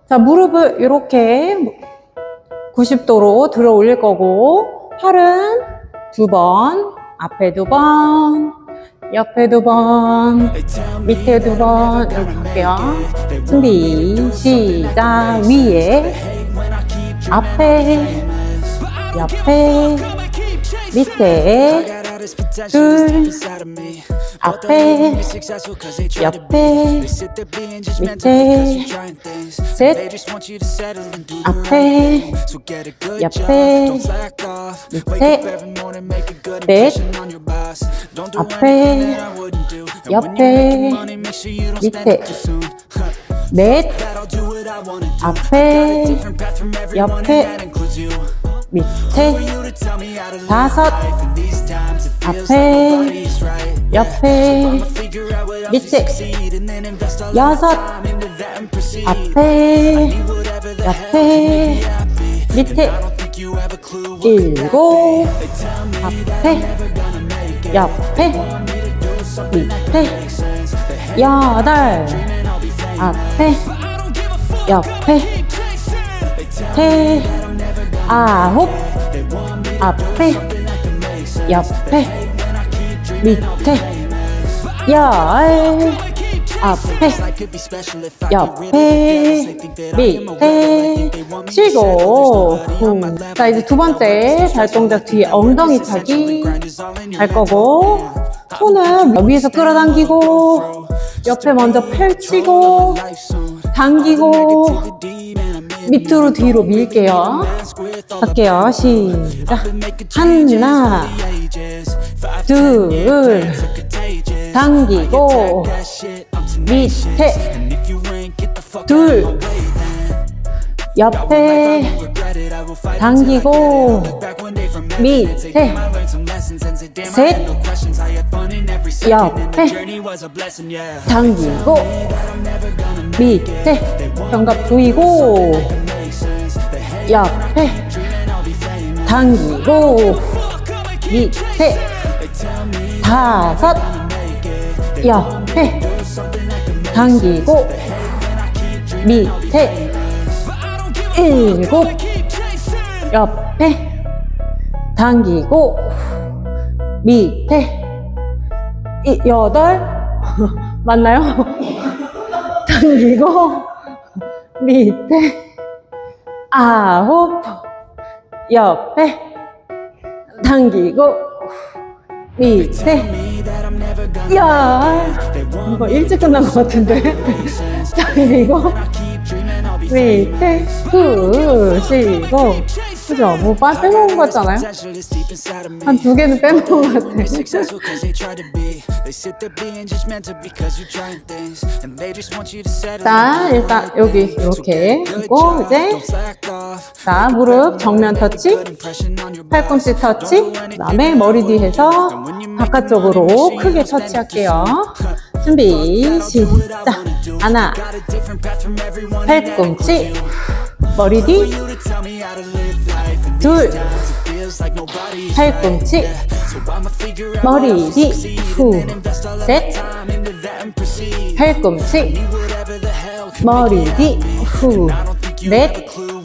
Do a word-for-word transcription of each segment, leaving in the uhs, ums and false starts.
자, 무릎을 이렇게 구십 도로 들어 올릴 거고, 팔은 두 번, 앞에 두 번, 옆에 두 번, 밑에 두 번, 이렇게 할게요. 준비, 시작. 위에, 앞에, 옆에, 밑에, 둘, 앞에, 옆에, 밑에, 셋, 앞에, 옆에, 밑에, 넷, 앞에, 옆에, 밑에, 넷, 앞에, 옆에, 밑에, 다섯, 앞에, 옆에, 밑에, 여섯, 앞에, 옆에, 밑에, 일곱, 앞에, 옆에, 밑에, 여덟, 앞에, 옆에, 세, 아홉, 앞에, 옆에, 밑에, 열, 앞에, 옆에, 밑에, 쉬고. 음. 자, 이제 두 번째 발 동작 뒤에 엉덩이 차기 할 거고, 손은 위에서 끌어당기고, 옆에 먼저 펼치고, 당기고, 밑으로 뒤로 밀게요. 할게요. 시작. 하나, 둘, 당기고, 밑에, 둘, 옆에, 당기고, 밑에, 셋, 옆에, 당기고, 밑에, 견갑 조이고, 옆에, 당기고, 밑에, 다섯, 옆에, 당기고, 밑에, 일곱, 옆에, 당기고, 밑에, 이, 여덟, 맞나요? 당기고, 밑에, 아홉, 옆에, 당기고, 밑에, 열. 이거 일찍 끝난 것 같은데. 당기고, 밑에, 후, 쉬고. 그죠? 뭐 빠 빼놓은 거 같잖아요? 한 두 개는 빼놓은 것 같아. 자, 일단 여기 이렇게 하고, 이제 자, 무릎 정면 터치, 팔꿈치 터치, 그 다음에 머리 뒤에서 바깥쪽으로 크게 터치할게요. 준비, 시작. 하나, 팔꿈치, 머리 뒤, 둘, 팔꿈치, 머리 뒤, 후, 셋, 팔꿈치, 머리 뒤, 후, 넷,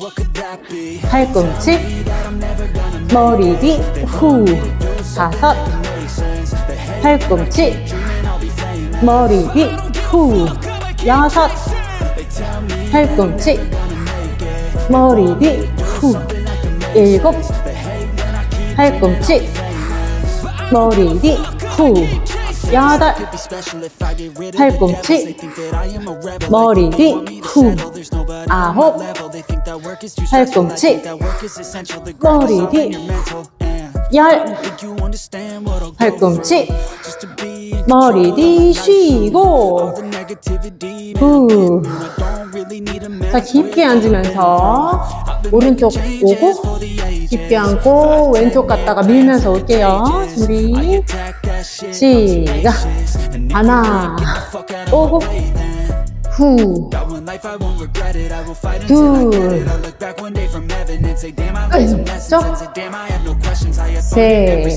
팔꿈치, 머리 뒤, 후, 다섯, 팔꿈치, 머리 뒤, 후, 여섯, 팔꿈치, 머리 뒤, 후, 일곱, 팔꿈치, 머리 뒤, 후, 여덟, 팔꿈치, 머리 뒤, 후, 아홉, 팔꿈치, 머리 뒤, 열, 팔꿈치, 머리 뒤 쉬고, 후. 자, 깊게 앉으면서 오른쪽 오고, 깊게 앉고 왼쪽 갔다가 밀면서 올게요. 준비, 시작. 하나, 오고, 후, 둘, 왼쪽, 셋,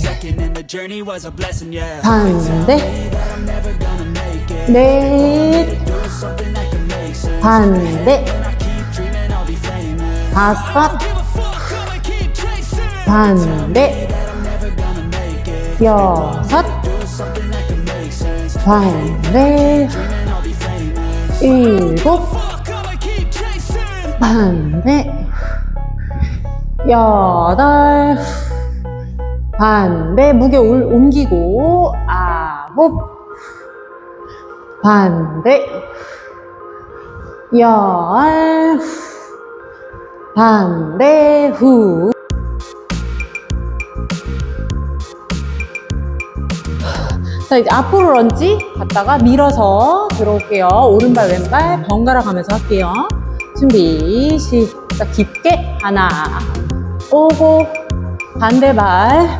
반대, 넷, 반대, 다섯, 반대, 여섯, 반대, 일곱, 반대, 여덟, 반대, 무게 올, 옮기고, 아홉, 반대, 열, 반대, 후. 자, 이제 앞으로 런지 갔다가 밀어서 들어올게요. 오른발, 왼발 번갈아 가면서 할게요. 준비, 시작. 깊게. 하나, 오고, 반대발,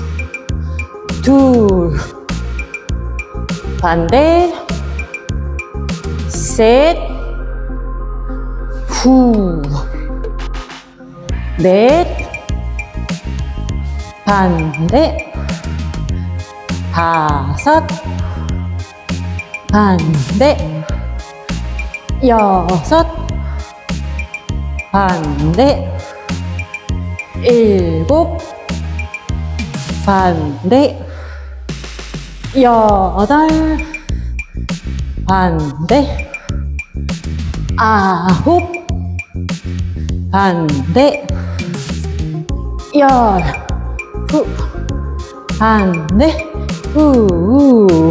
둘, 반대, 셋, 후, 넷, 반대, 다섯, 반대, 여섯, 반대, 일곱, 반대, 여덟, 반대, 아홉, 반대, 열, 후, 반대, 후.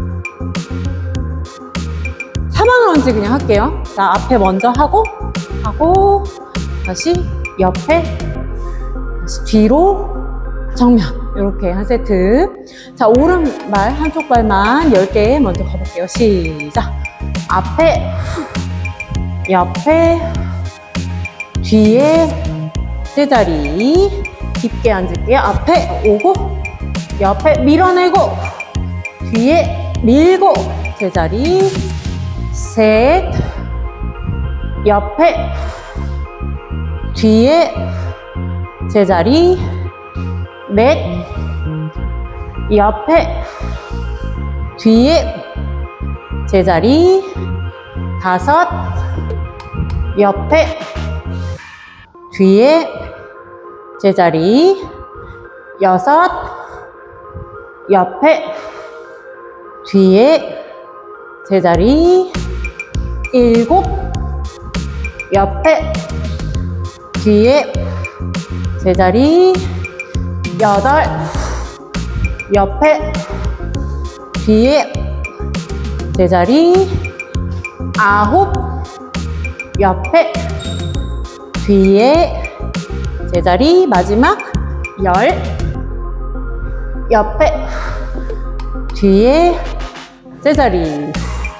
사방 런지 그냥 할게요. 자, 앞에 먼저 하고, 하고, 다시 옆에, 다시 뒤로, 정면. 이렇게 한 세트. 자, 오른발, 한쪽 발만 열 개 먼저 가볼게요. 시작. 앞에, 옆에, 뒤에, 제자리. 깊게 앉을게요. 앞에 오고, 옆에 밀어내고, 뒤에 밀고, 제자리. 셋, 옆에, 뒤에, 제자리. 넷, 옆에, 뒤에, 제자리. 다섯, 옆에, 뒤에, 제자리. 여섯, 옆에, 뒤에, 제자리. 일곱, 옆에, 뒤에, 제자리. 여덟, 옆에, 뒤에, 제자리. 아홉, 옆에, 뒤에, 제자리. 마지막 열, 옆에, 뒤에, 제자리.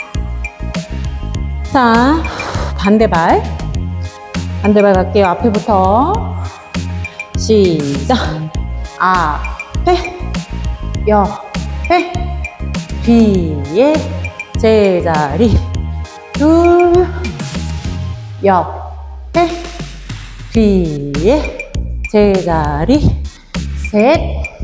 자, 반대발. 반대발 갈게요. 앞에부터. 시작. 앞에, 옆에, 뒤에, 제자리. 둘, 옆에, 뒤에, 제자리. 셋,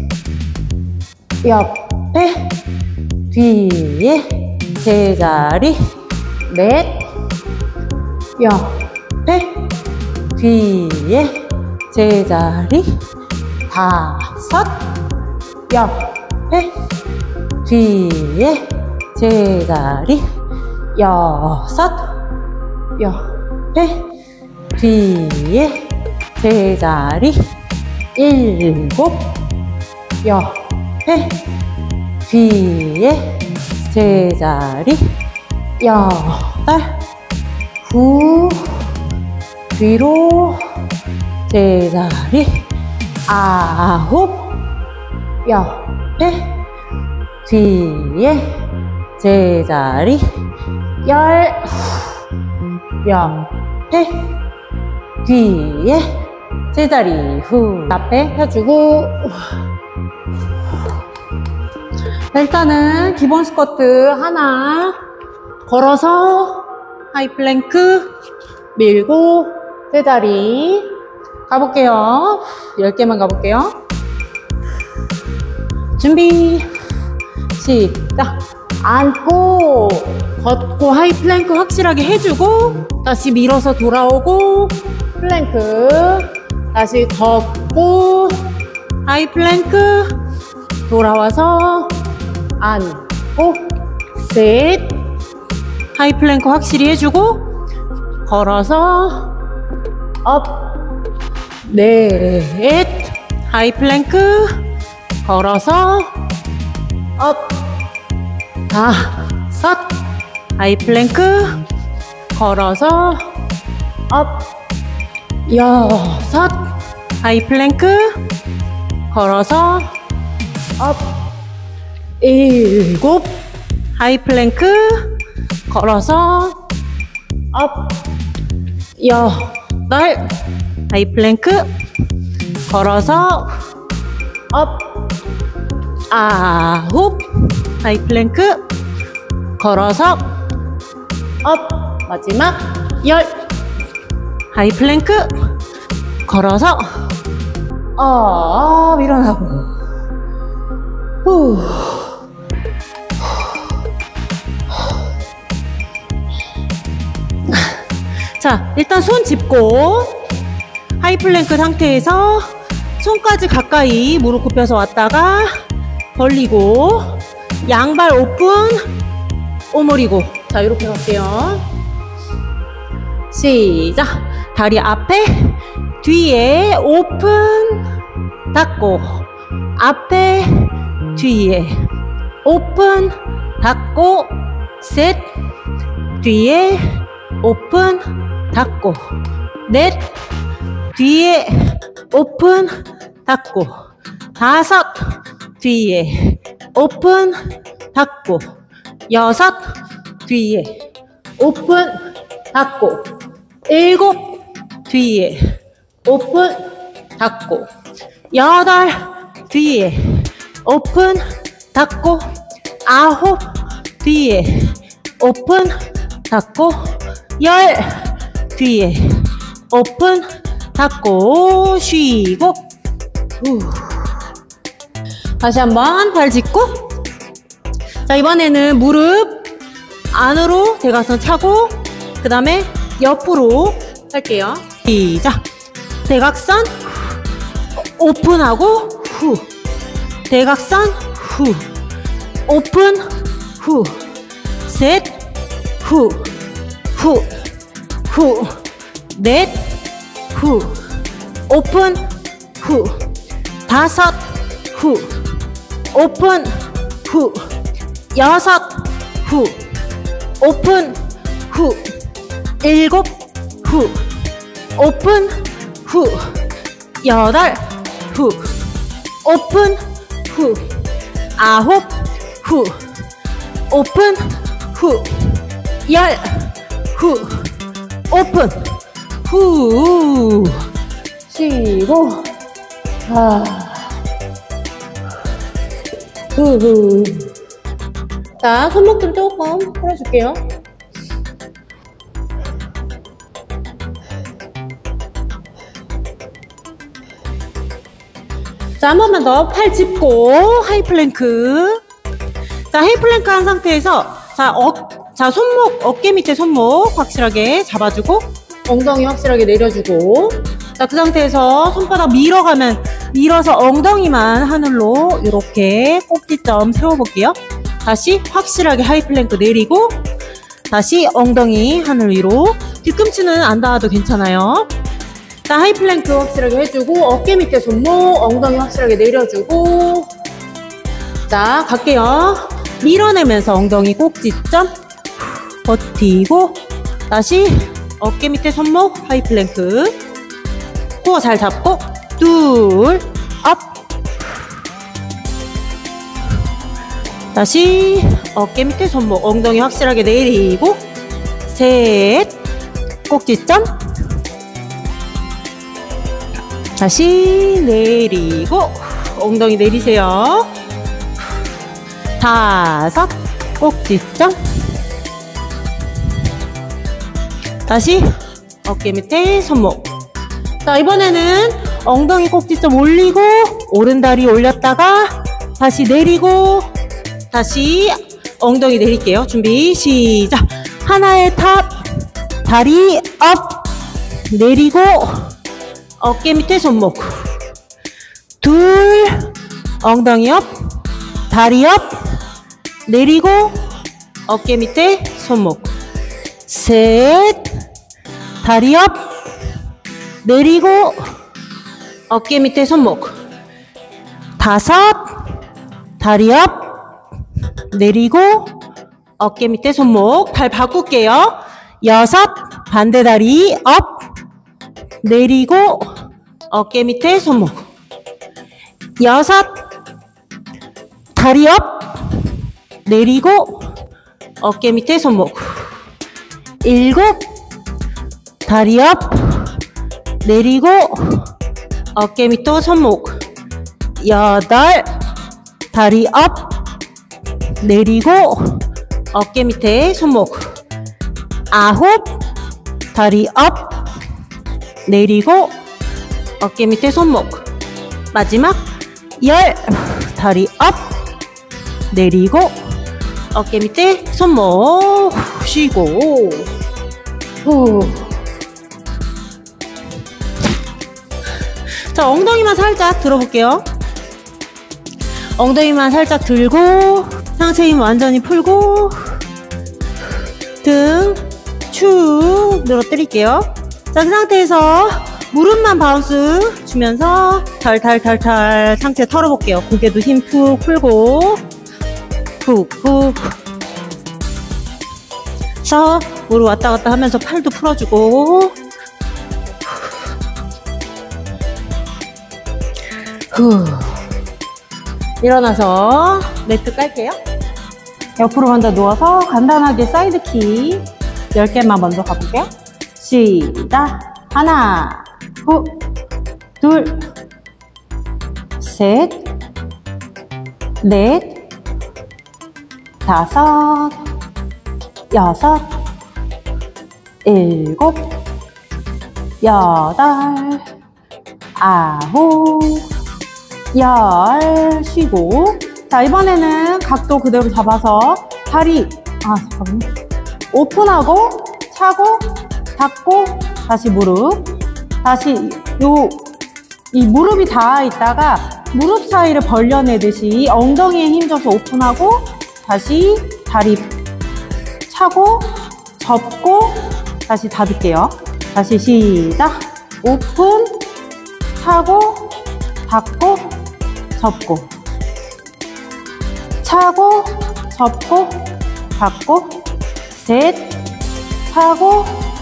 옆에, 뒤에, 제자리. 넷, 옆에, 뒤에, 제자리. 다섯, 옆에, 뒤에, 제자리. 여섯, 옆에, 뒤에, 제자리. 일곱, 옆에, 뒤에, 제자리. 여덟, 구, 뒤로, 제자리. 아홉, 옆에, 뒤에, 제자리. 열, 옆에, 뒤에, 제자리. 후. 앞에 펴주고. 일단은 기본 스쿼트 하나 걸어서 하이플랭크 밀고 제자리 가볼게요. 열 개만 가볼게요. 준비 시작. 앉고 걷고 하이플랭크 확실하게 해주고 다시 밀어서 돌아오고 플랭크. 다시 걷고 하이 플랭크. 돌아와서 앉고 셋. 하이 플랭크 확실히 해주고 걸어서 업 넷. 하이 플랭크 걸어서 업 다섯. 하이 플랭크 걸어서 업 여섯. 하이 플랭크 걸어서 업 일곱. 하이 플랭크 걸어서 업 여덟. 하이 플랭크 걸어서 업 아홉. 하이 플랭크 걸어서 업 마지막 열. 하이 플랭크 걸어서 업 일어나고 후. 자, 일단 손 짚고 하이 플랭크 상태에서 손까지 가까이 무릎 굽혀서 왔다가 벌리고 양발 오픈 오므리고. 자, 이렇게 갈게요. 시작. 다리 앞에 뒤에 오픈 닫고 앞에 뒤에 오픈 닫고 셋. 뒤에 오픈 닫고 넷. 뒤에 오픈 닫고 다섯. 뒤에 오픈 닫고 여섯. 뒤에 오픈 닫고 일곱. 뒤에 오픈 닫고 여덟. 뒤에 오픈 닫고 아홉. 뒤에 오픈 닫고 열. 뒤에 오픈 닫고 쉬고. 후. 다시 한번 발 짚고. 자, 이번에는 무릎 안으로 대각선 차고 그 다음에 옆으로 할게요. 시작. 대각선 오픈하고 후. 대각선 후. 오픈 후. 셋. 후. 후. 후. 넷. 후. 오픈 후. 다섯. 후. 오픈 후. 여섯. 후. 오픈 후. 일곱. 후. 오픈 후. 여덟. 후. 오픈 후. 아홉. 후. 오픈 후. 열. 후. 오픈 후. 쉬고. 아. 후후. 자, 손목 좀 조금 풀어줄게요. 자, 한 번만 더 팔 짚고 하이 플랭크. 자, 하이 플랭크 한 상태에서 자, 어, 자 손목, 어깨 밑에 손목 확실하게 잡아주고 엉덩이 확실하게 내려주고. 자, 그 상태에서 손바닥 밀어가면 밀어서 엉덩이만 하늘로 이렇게 꼭지점 세워볼게요. 다시 확실하게 하이 플랭크 내리고 다시 엉덩이 하늘 위로. 뒤꿈치는 안 닿아도 괜찮아요. 자, 하이 플랭크 확실하게 해주고 어깨 밑에 손목, 엉덩이 확실하게 내려주고. 자, 갈게요. 밀어내면서 엉덩이 꼭지점 버티고 다시 어깨 밑에 손목 하이 플랭크. 코어 잘 잡고 둘 업. 다시 어깨 밑에 손목, 엉덩이 확실하게 내리고 셋. 꼭지점. 다시 내리고 엉덩이 내리세요. 다섯. 꼭지점. 다시 어깨 밑에 손목. 자, 이번에는 엉덩이 꼭지점 올리고 오른다리 올렸다가 다시 내리고 다시 엉덩이 내릴게요. 준비 시작. 하나의 탑. 다리 업. 내리고 어깨 밑에 손목. 둘, 엉덩이 업, 다리 업, 내리고 어깨 밑에 손목. 셋, 다리 업, 내리고 어깨 밑에 손목. 다섯, 다리 업, 내리고 어깨 밑에 손목. 발 바꿀게요. 여섯, 반대 다리 업, 내리고 어깨 밑에 손목. 여섯, 다리 업, 내리고 어깨 밑에 손목. 일곱, 다리 업, 내리고 어깨 밑에 손목. 여덟, 다리 업, 내리고 어깨 밑에 손목. 아홉, 다리 업, 내리고 어깨 밑에 손목. 마지막 열, 다리 업, 내리고 어깨 밑에 손목. 쉬고 후. 자, 엉덩이만 살짝 들어볼게요. 엉덩이만 살짝 들고 상체 힘 완전히 풀고 등 축 늘어뜨릴게요. 자, 그 상태에서 무릎만 바운스 주면서 탈탈탈탈 상체 털어볼게요. 고개도 힘 푹 풀고 푹푹. 자, 무릎 왔다 갔다 하면서 팔도 풀어주고 후. 일어나서 매트 깔게요. 옆으로 먼저 누워서 간단하게 사이드킥 열 개만 먼저 가볼게요. 시작. 하나, 후, 둘, 셋, 넷, 다섯, 여섯, 일곱, 여덟, 아홉, 열. 쉬고. 자, 이번에는 각도 그대로 잡아서 다리, 아, 잠깐만요. 오픈하고, 차고, 닫고, 다시 무릎. 다시 요, 이 무릎이 닿아 있다가 무릎 사이를 벌려내듯이 엉덩이에 힘줘서 오픈하고, 다시 다리 차고, 접고, 다시 닫을게요. 다시 시작. 오픈, 차고, 닫고, 접고. 차고, 접고, 닫고. 셋, 차고,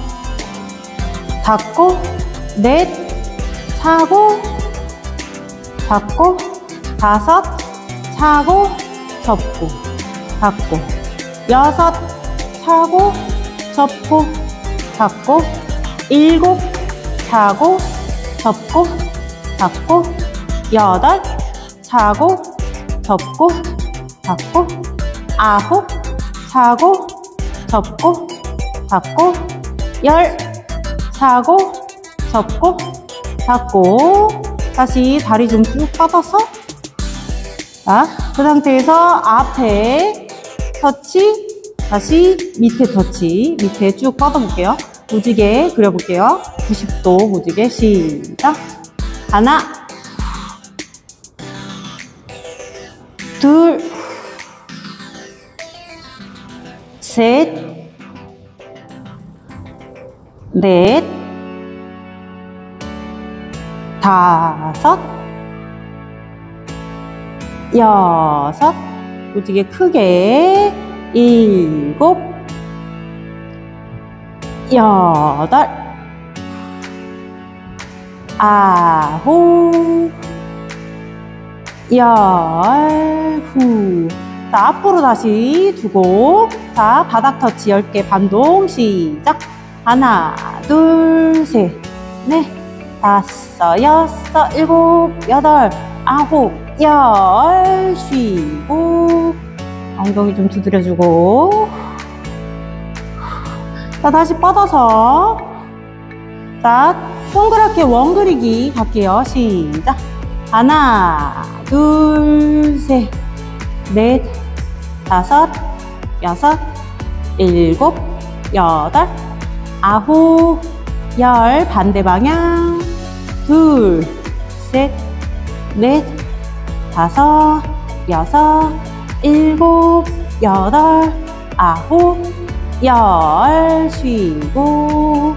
닫고. 넷, 차고, 닫고. 다섯, 차고, 접고, 닫고. 여섯, 차고, 접고, 닫고. 일곱, 차고, 접고, 닫고. 여덟, 차고, 접고, 닫고. 아홉, 차고, 접고, 닫고. 열, 차고, 접고, 닫고. 다시 다리 좀 쭉 뻗어서. 자, 그 상태에서 앞에 터치, 다시 밑에 터치, 밑에 쭉 뻗어볼게요. 무지개 그려볼게요. 구십 도 무지개. 시작. 하나, 둘, 셋, 넷, 다섯, 여섯, 무지개 크게. 일곱, 여덟, 아홉, 열. 후. 자, 앞으로 다시 두고, 자, 바닥 터치 열 개 반동. 시작. 하나, 둘, 셋, 넷, 다섯, 여섯, 일곱, 여덟, 아홉, 열. 쉬고 엉덩이 좀 두드려주고. 자, 다시 뻗어서. 자, 동그랗게 원 그리기 갈게요. 시작. 하나, 둘, 셋, 넷, 다섯, 여섯, 일곱, 여덟, 아홉, 열, 반대 방향. 둘, 셋, 넷, 다섯, 여섯, 일곱, 여덟, 아홉, 열. 쉬고.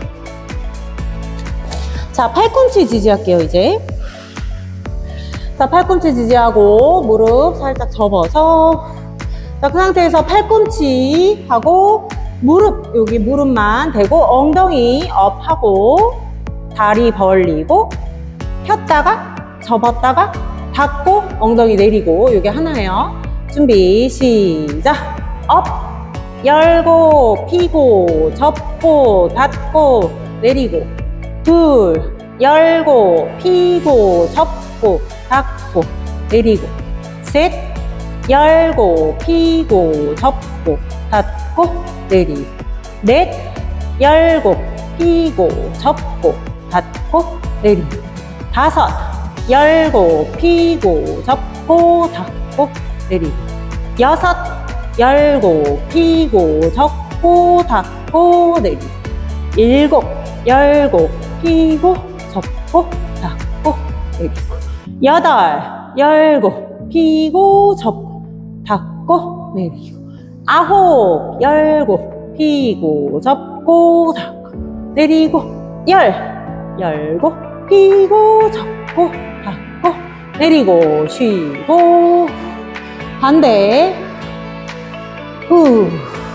자, 팔꿈치 지지할게요, 이제. 자, 팔꿈치 지지하고 무릎 살짝 접어서. 자, 그 상태에서 팔꿈치 하고 무릎, 여기 무릎만 대고 엉덩이 업하고 다리 벌리고 폈다가 접었다가 닫고 엉덩이 내리고. 요게 하나예요. 준비 시작. 업, 열고 피고 접고 닫고 내리고. 둘, 열고 피고 접고 닫고 내리고. 셋, 열고 피고 접고 닫고 내리고. 넷, 열고 피고 접고 닫고 내리고. 다섯, 열고 피고 접고 닫고 내리고. 여섯, 열고 피고 접고 닫고 내리고. 일곱, 열고 피고 접고 닫고 내리고. 여덟, 열고 피고 접고 닫고 내리고. 아홉, 열고 피고 접고 닫고 내리고. 열, 열고 피고 접고 닫고 내리고. 쉬고. 반대. 후.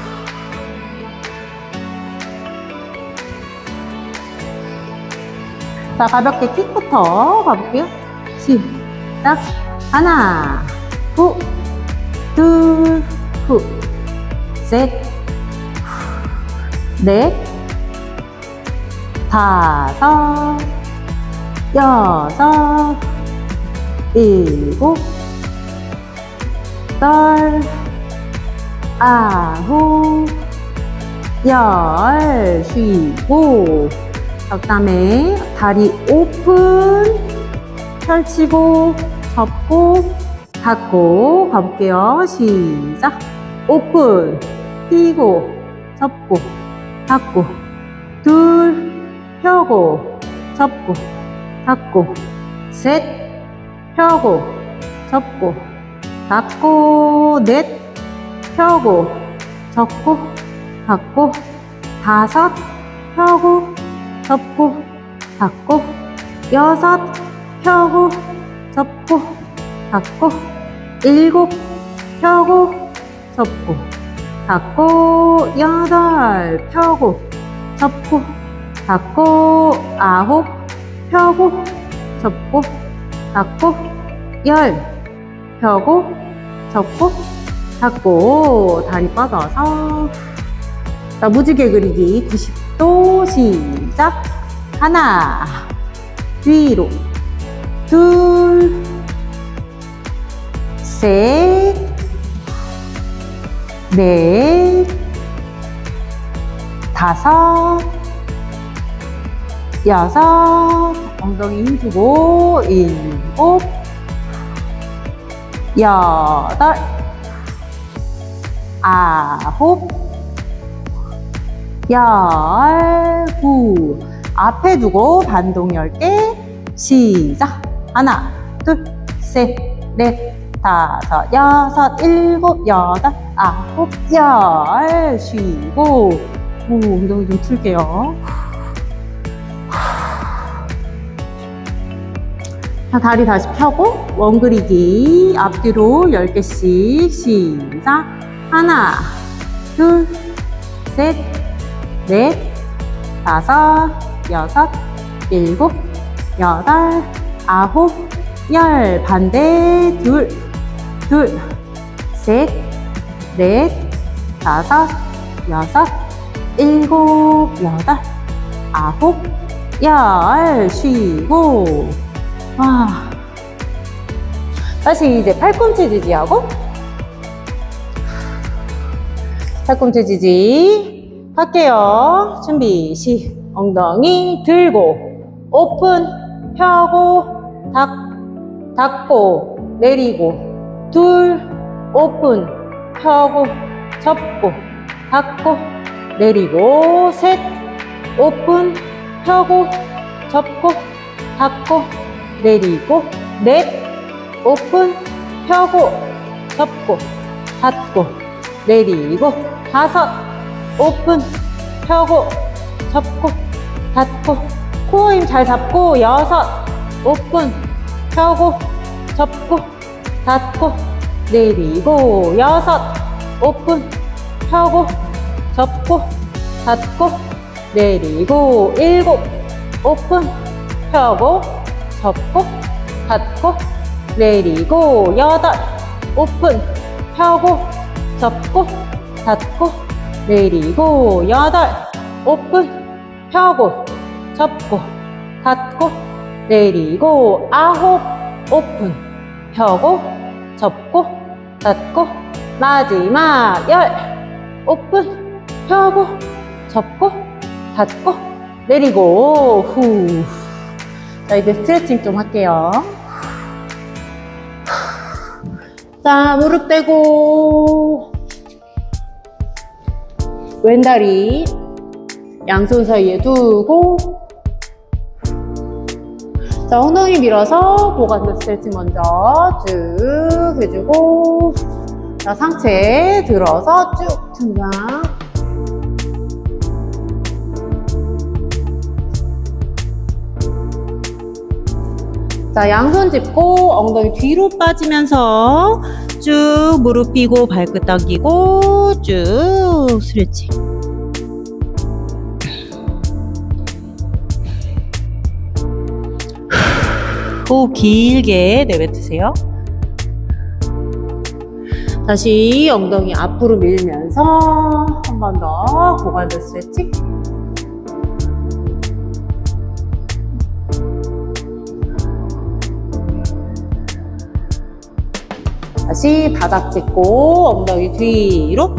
자, 가볍게 킥부터 가볼게요. 시작. 하나, 후, 둘, 후, 셋, 넷, 다섯, 여섯, 일곱, 여덟, 아홉, 열. 쉬고. 그 다음에 다리 오픈 펼치고 접고 닫고 가볼게요. 시작. 오픈 펴고 접고 닫고. 둘, 펴고 접고 닫고. 셋, 펴고 접고 닫고. 넷, 펴고 접고 닫고. 다섯, 펴고 접고 닫고. 여섯, 펴고 접고 닫고. 일곱, 펴고 접고 닫고. 여덟, 펴고 접고 닫고. 아홉, 펴고 접고 닫고. 열, 펴고 접고 닫고. 다리 뻗어서. 자, 무지개 그리기 구십 도 시작. 하나, 뒤로. 둘, 셋, 넷, 다섯, 여섯, 엉덩이 힘주고. 일곱, 여덟, 아홉, 열. 구. 앞에 두고 반동 열 개. 시작. 하나, 둘, 셋, 넷, 다섯, 여섯, 일곱, 여덟, 아홉, 열. 쉬고. 오, 엉덩이 좀 풀게요. 자, 다리 다시 펴고 원그리기 앞뒤로 열 개씩. 시작. 하나, 둘, 셋, 넷, 다섯, 여섯, 일곱, 여덟, 아홉, 열. 반대. 둘, 둘, 셋, 넷, 다섯, 여섯, 일곱, 여덟, 아홉, 열. 쉬고. 와. 다시 이제 팔꿈치 지지하고 팔꿈치 지지 할게요. 준비 시. 엉덩이 들고 오픈 펴고 닫, 닫고 내리고. 둘, 오픈 펴고 접고 닫고 내리고. 셋, 오픈 펴고 접고 닫고 내리고 넷 오픈 펴고 접고 닫고 내리고 다섯 오픈 펴고 접고 닫고 코어 힘 잘 잡고 여섯 오픈 펴고 접고 닫고 내리고 여섯 오픈 펴고 접고 닫고 내리고 일곱 오픈 펴고 접고 닫고 내리고 여덟 오픈 펴고 접고 닫고 내리고 여덟 오픈 펴고 접고 닫고 내리고 아홉 오픈 펴고 접고 닫고 마지막 열 오픈 펴고 접고 닫고 내리고 후. 자, 이제 스트레칭 좀 할게요. 자, 무릎 대고 왼다리 양손 사이에 두고 자, 엉덩이 밀어서 고관절 스트레칭 먼저 쭉 해주고 자, 상체 들어서 쭉 등장 자, 양손 짚고 엉덩이 뒤로 빠지면서 쭉 무릎 펴고 발끝 당기고 쭉 스트레칭. 호흡 길게 내뱉으세요. 다시 엉덩이 앞으로 밀면서 한 번 더 고관절 스트레칭. 다시 바닥 짚고 엉덩이 뒤로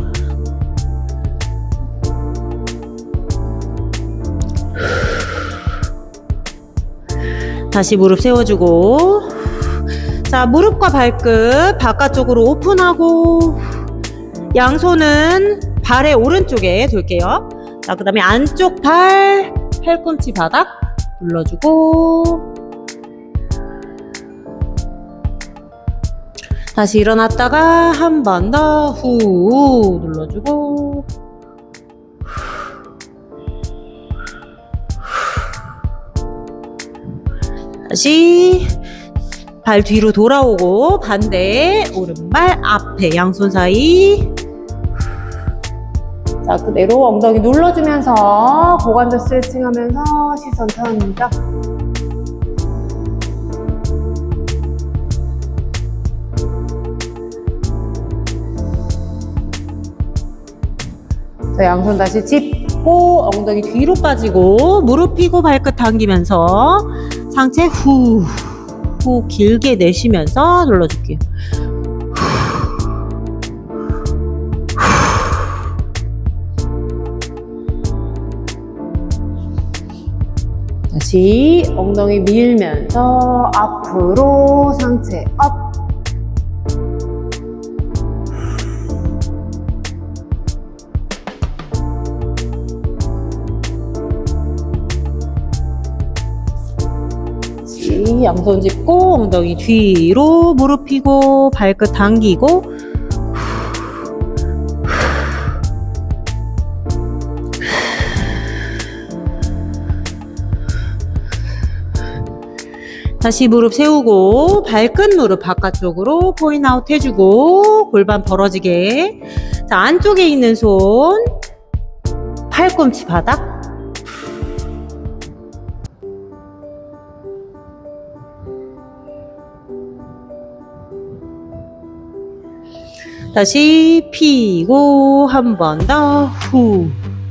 다시 무릎 세워주고 자, 무릎과 발끝 바깥쪽으로 오픈하고 양손은 발의 오른쪽에 둘게요. 자, 그 다음에 안쪽 발 팔꿈치 바닥 눌러주고 다시 일어났다가 한 번 더 후 눌러주고 다시 발 뒤로 돌아오고 반대 오른발 앞에 양손 사이 자, 그대로 엉덩이 눌러주면서 고관절 스트레칭 하면서 시선 편입니다. 자, 양손 다시 짚고 엉덩이 뒤로 빠지고 무릎 펴고 발끝 당기면서 상체 후, 후 길게 내쉬면서 눌러줄게요. 다시 엉덩이 밀면서 앞으로 상체 업 양손 짚고 엉덩이 뒤로 무릎 펴고 발끝 당기고 다시 무릎 세우고 발끝 무릎 바깥쪽으로 포인트아웃 해주고 골반 벌어지게 자, 안쪽에 있는 손 팔꿈치 바닥 다시 피고 한 번 더 후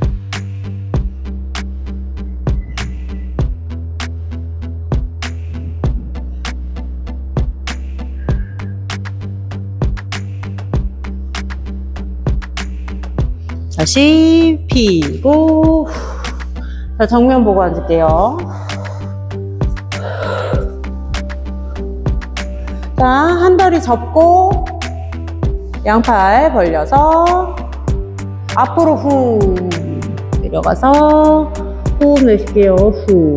다시 피고 자, 정면 보고 앉을게요. 자, 한 다리 접고 양팔 벌려서 앞으로 후 내려가서 후 호흡 내쉴게요. 후.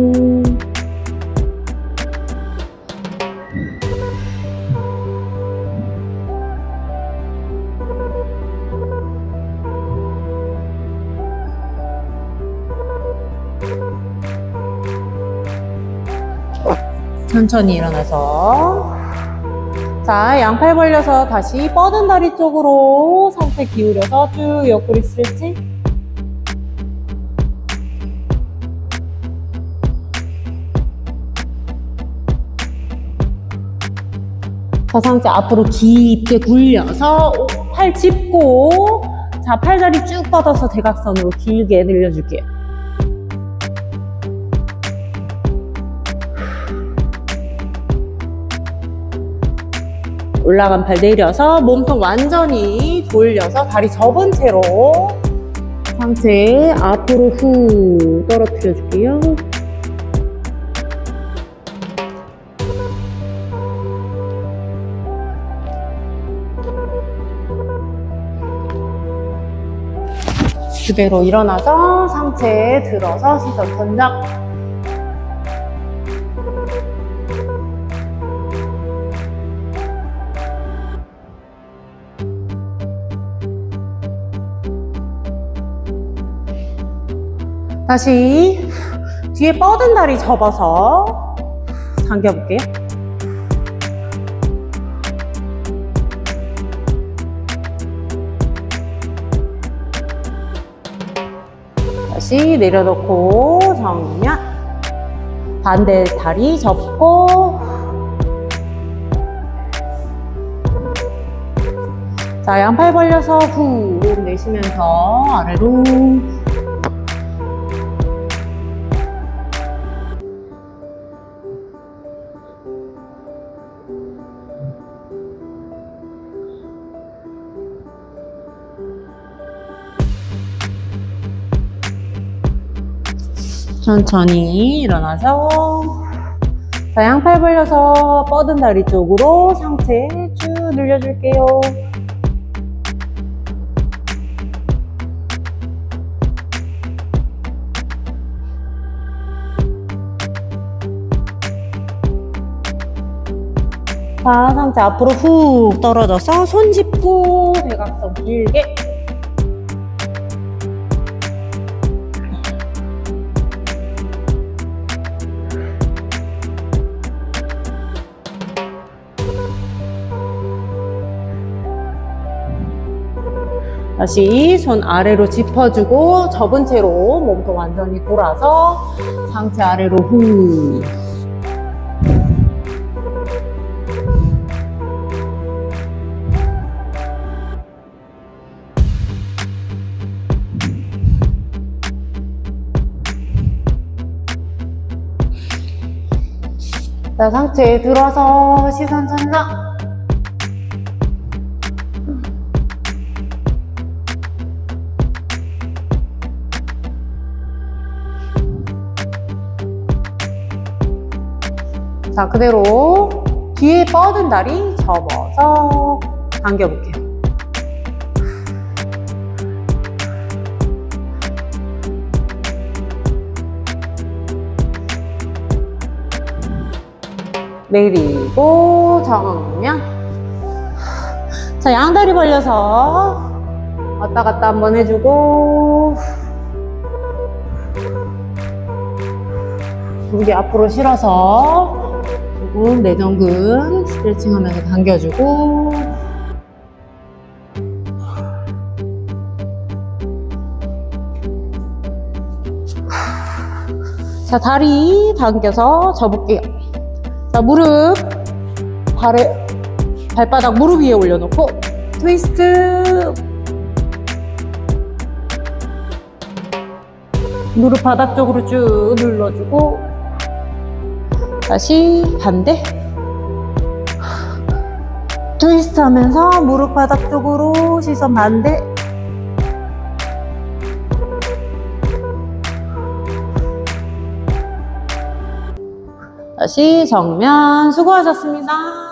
천천히 일어나서, 자, 양팔 벌려서 다시 뻗은 다리 쪽으로 상체 기울여서 쭉 옆구리 스트레칭. 자, 상체 앞으로 깊게 굴려서 팔 짚고, 자, 팔다리 쭉 뻗어서 대각선으로 길게 늘려줄게요. 올라간 팔 내려서 몸통 완전히 돌려서 다리 접은 채로 상체 앞으로 후 떨어뜨려 줄게요. 그대로 일어나서 상체 들어서 시선 전작. 다시 뒤에 뻗은 다리 접어서 당겨볼게요. 다시 내려놓고 정면. 반대 다리 접고. 자, 양팔 벌려서 후 호흡 내쉬면서 아래로. 천천히 일어나서, 자, 양팔 벌려서 뻗은 다리 쪽으로 상체 쭉 늘려줄게요. 자, 상체 앞으로 훅 떨어져서 손 짚고 대각선 길게. 다시 손 아래로 짚어주고 접은 채로 몸통 완전히 돌아서 상체 아래로 후. 자, 상체 들어서 시선 전락. 자, 그대로 뒤에 뻗은 다리 접어서 당겨볼게요. 내리고 정면. 자, 양다리 벌려서 왔다 갔다 한번 해주고, 무게 앞으로 실어서 조금 내전근 스트레칭 하면서 당겨주고, 자, 다리 당겨서 접을게요. 자, 무릎 발에 발바닥 무릎 위에 올려놓고 트위스트. 무릎 바닥 쪽으로 쭉 눌러주고, 다시 반대. 트위스트 하면서 무릎 바닥 쪽으로 시선 반대. 다시 정면. 수고하셨습니다.